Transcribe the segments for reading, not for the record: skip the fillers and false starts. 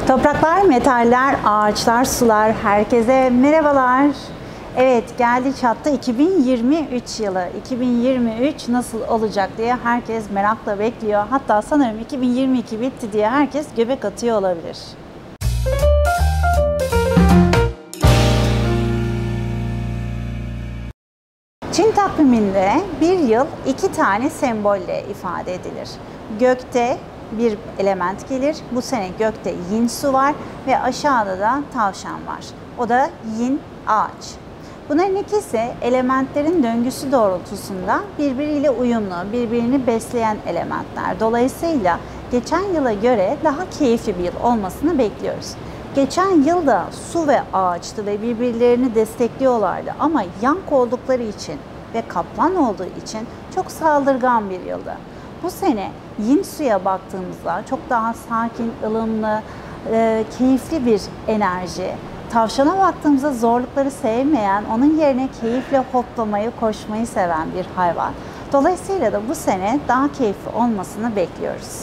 Topraklar, metaller, ağaçlar, sular, herkese merhabalar. Evet, geldi çattı 2023 yılı. 2023 nasıl olacak diye herkes merakla bekliyor. Hatta sanırım 2022 bitti diye herkes göbek atıyor olabilir. Çin takviminde bir yıl iki tane sembolle ifade edilir. Gökte bir element gelir. Bu sene gökte yin su var ve aşağıda da tavşan var. O da yin ağaç. Bunların ikisi elementlerin döngüsü doğrultusunda birbiriyle uyumlu, birbirini besleyen elementler. Dolayısıyla geçen yıla göre daha keyifli bir yıl olmasını bekliyoruz. Geçen yılda su ve ağaçtı ve birbirlerini destekliyorlardı ama yank oldukları için ve kaplan olduğu için çok saldırgan bir yıldı. Bu sene yin suya baktığımızda çok daha sakin, ılımlı, keyifli bir enerji. Tavşana baktığımızda zorlukları sevmeyen, onun yerine keyifle hoplamayı, koşmayı seven bir hayvan. Dolayısıyla da bu sene daha keyifli olmasını bekliyoruz.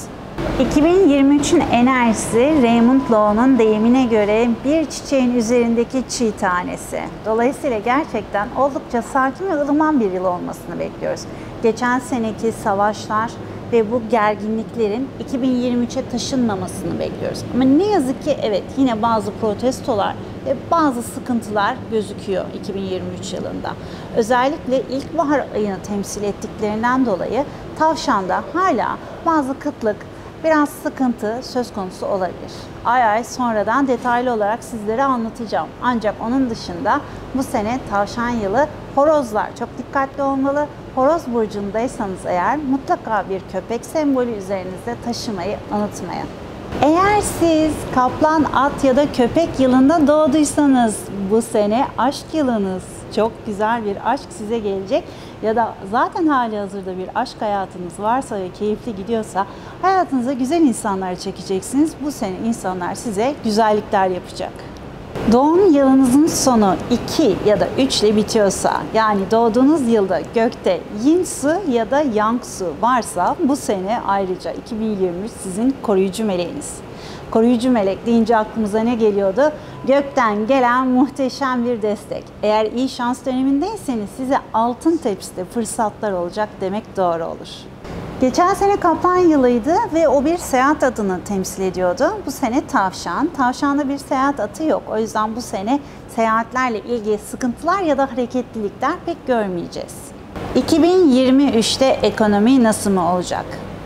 2023'ün enerjisi Raymond Loewy'nin deyimine göre bir çiçeğin üzerindeki çiğ tanesi. Dolayısıyla gerçekten oldukça sakin ve ılıman bir yıl olmasını bekliyoruz. Geçen seneki savaşlar ve bu gerginliklerin 2023'e taşınmamasını bekliyoruz. Ama ne yazık ki evet yine bazı protestolar ve bazı sıkıntılar gözüküyor 2023 yılında. Özellikle ilkbahar ayını temsil ettiklerinden dolayı tavşanda hala bazı kıtlık, biraz sıkıntı söz konusu olabilir. Ay ay sonradan detaylı olarak sizlere anlatacağım. Ancak onun dışında bu sene tavşan yılı, horozlar çok dikkatli olmalı. Horoz burcundaysanız eğer mutlaka bir köpek sembolü üzerinizde taşımayı unutmayın. Eğer siz kaplan, at ya da köpek yılında doğduysanız bu sene aşk yılınız. Çok güzel bir aşk size gelecek ya da zaten hali hazırda bir aşk hayatınız varsa ve keyifli gidiyorsa hayatınıza güzel insanlar çekeceksiniz. Bu sene insanlar size güzellikler yapacak. Doğum yılınızın sonu 2 ya da 3 ile bitiyorsa, yani doğduğunuz yılda gökte yin su ya da yang su varsa bu sene ayrıca 2023 sizin koruyucu meleğiniz. Koruyucu melek deyince aklımıza ne geliyordu? Gökten gelen muhteşem bir destek. Eğer iyi şans dönemindeyseniz size altın tepside fırsatlar olacak demek doğru olur. Geçen sene kaplan yılıydı ve o bir seyahat atını temsil ediyordu. Bu sene tavşan. Tavşanda bir seyahat atı yok. O yüzden bu sene seyahatlerle ilgili sıkıntılar ya da hareketlilikler pek görmeyeceğiz. 2023'te ekonomi nasıl mı olacak?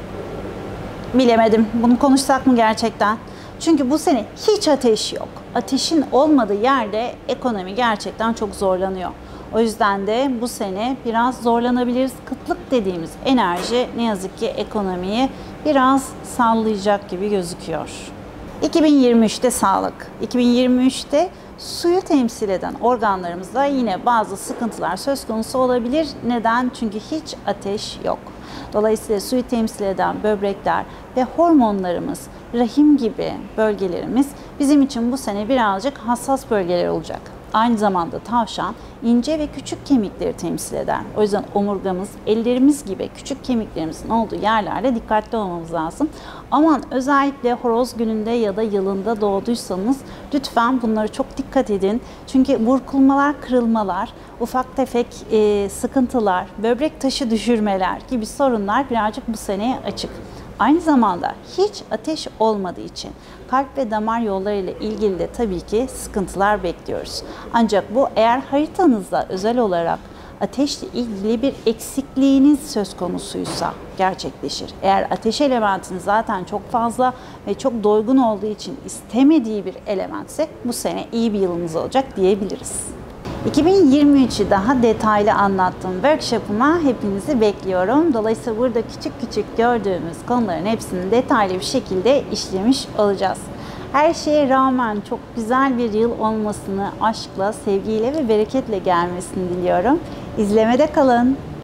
Bilemedim. Bunu konuşsak mı gerçekten? Çünkü bu sene hiç ateş yok. Ateşin olmadığı yerde ekonomi gerçekten çok zorlanıyor. O yüzden de bu sene biraz zorlanabiliriz. Kıtlık dediğimiz enerji ne yazık ki ekonomiyi biraz sallayacak gibi gözüküyor. 2023'te sağlık. 2023'te suyu temsil eden organlarımızda yine bazı sıkıntılar söz konusu olabilir. Neden? Çünkü hiç ateş yok. Dolayısıyla suyu temsil eden böbrekler ve hormonlarımız, rahim gibi bölgelerimiz bizim için bu sene birazcık hassas bölgeler olacak. Aynı zamanda tavşan ince ve küçük kemikleri temsil eder. O yüzden omurgamız, ellerimiz gibi küçük kemiklerimizin olduğu yerlerde dikkatli olmamız lazım. Aman özellikle horoz gününde ya da yılında doğduysanız lütfen bunlara çok dikkat edin. Çünkü burkulmalar, kırılmalar, ufak tefek sıkıntılar, böbrek taşı düşürmeler gibi sorunlar birazcık bu seneye açık. Aynı zamanda hiç ateş olmadığı için kalp ve damar yolları ile ilgili de tabii ki sıkıntılar bekliyoruz. Ancak bu eğer haritanızda özel olarak ateşle ilgili bir eksikliğiniz söz konusuysa gerçekleşir. Eğer ateş elementiniz zaten çok fazla ve çok doygun olduğu için istemediği bir elementse bu sene iyi bir yılınız olacak diyebiliriz. 2023'ü daha detaylı anlattığım workshop'ıma hepinizi bekliyorum. Dolayısıyla burada küçük küçük gördüğümüz konuların hepsini detaylı bir şekilde işlemiş olacağız. Her şeye rağmen çok güzel bir yıl olmasını, aşkla, sevgiyle ve bereketle gelmesini diliyorum. İzlemede kalın.